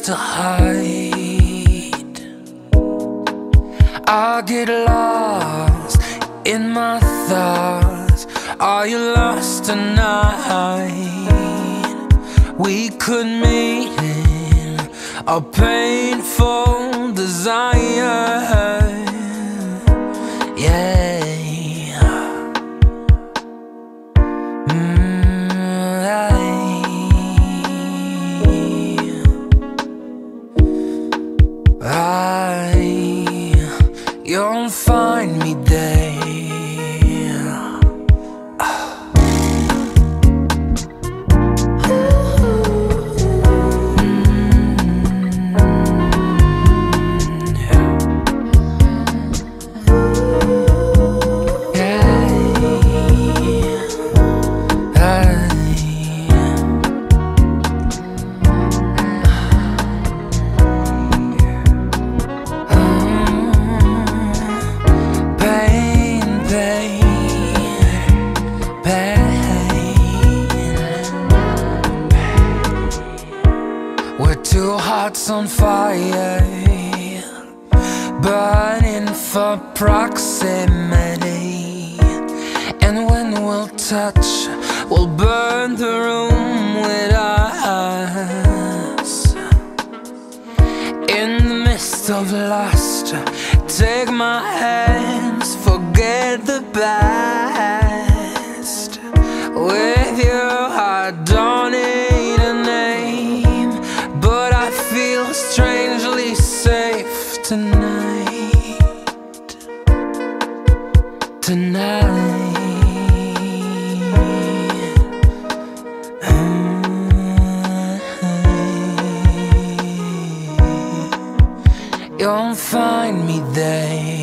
to hide. I get lost in my thoughts. Are you lost tonight? We could meet in a painful desire. Yeah. You'll find me there. On fire, burning for proximity. And when we'll touch, we'll burn the room with us. In the midst of lust, take my hands, forget the past. With you I don't need a name, but I feel strangely safe tonight. Tonight. You'll find me there.